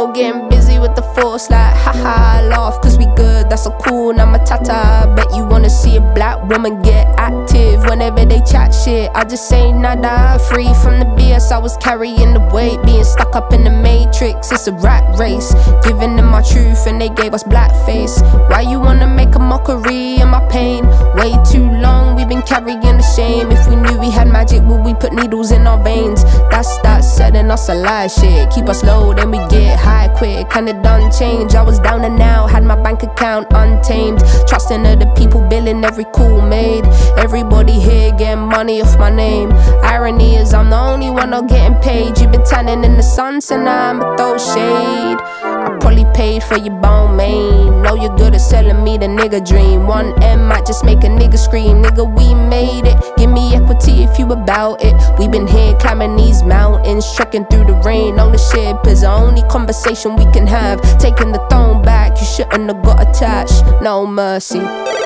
know, getting busy with the force. Like, haha, laugh cause we good, that's a hakuna matata. Bet you wanna see a black woman get active whenever they chat shit. I just say nada. Free from the BS, I was carrying the weight, being stuck up in the matrix. It's a rat race, giving them my truth and they gave us blackface. Why you wanna make a mockery of my pain? Way too long we've been carrying the shame. If we knew we had magic, would we put needles in our veins? That's setting us a lie shit. Keep us low, then we get high quick. And it done change. I was down and now, had my bank account untamed. Trusting other people, billing every call made. Everybody here getting money off my name. Irony is I'm the only one not getting paid. You've been tanning in the sun, so now I'ma throw shade. I probably paid for your bone main. Know you're good at selling me the nigga dream. 1M might just make a nigga scream. Nigga, we made it. Give me equity if you about it. We been here climbing these mountains, trekking through the rain. Ownership is the only conversation we can have. Taking the throne back, you shouldn't have got attached. No mercy.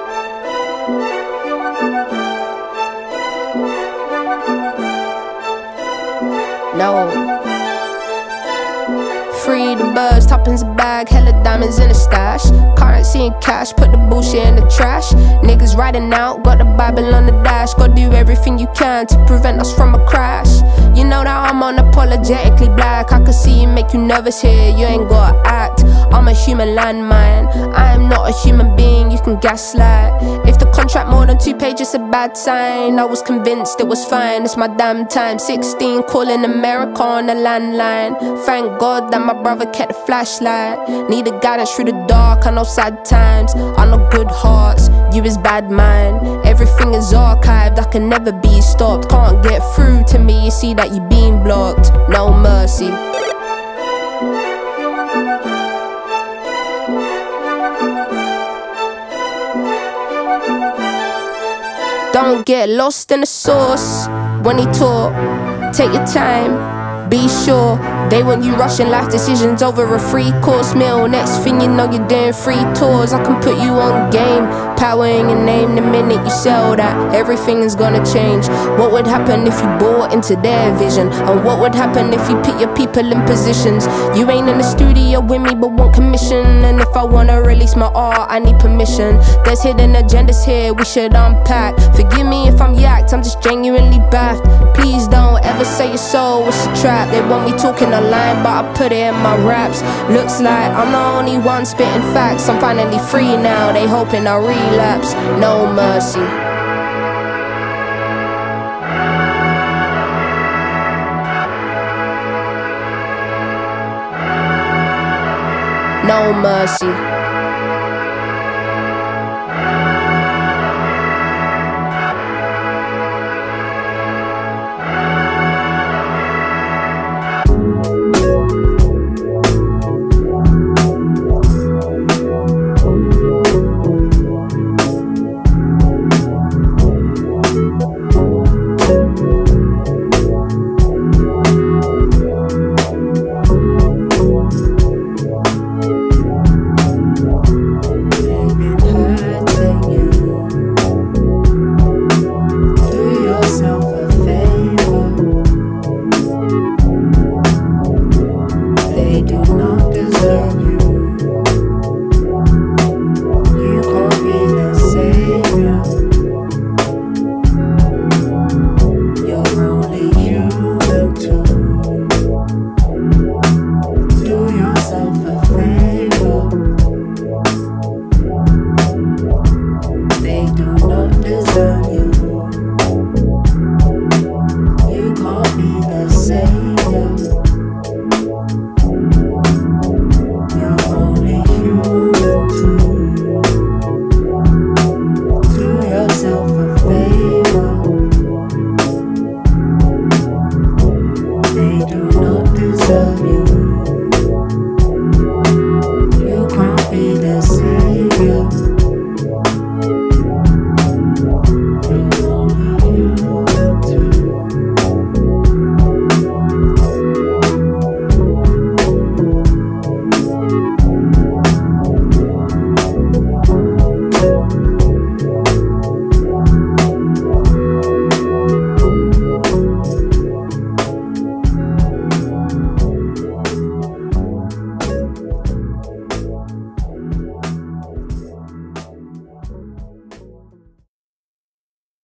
No. Free the birds, toppings a bag, hella diamonds in a stash. Currency and cash, put the bullshit in the trash. Niggas riding out, got the Bible on the dash. Gotta do everything you can to prevent us from a crash. You know that I'm unapologetically black. I can see you make you nervous here, you ain't gotta act. I'm a human landmine, I am not a human being you can gaslight. If the contract more than 2 pages, a bad sign. I was convinced it was fine, it's my damn time. 16, calling America on the landline. Thank God that my brother kept the flashlight. Needed guidance through the dark, I know sad times, I know good hearts, you is bad mind. Everything is archived, I can never be stopped. Can't get through to me, you see that you been blocked. No mercy. Don't get lost in the sauce when he talk. Take your time, be sure. They want you rushing life decisions over a 3-course meal. Next thing you know you're doing free tours. I can put you on game, power in your name. The minute you sell that, everything is gonna change. What would happen if you bought into their vision? And what would happen if you put your people in positions? You ain't in the studio with me but want commission. And if I wanna release my art, I need permission. There's hidden agendas here we should unpack. Forgive me if I'm yacked, I'm just genuinely baffed. Please don't ever say your soul was a trap. They want me talking a line, but I put it in my raps. Looks like I'm the only one spitting facts. I'm finally free now, they hoping I'll relapse. No mercy. No mercy.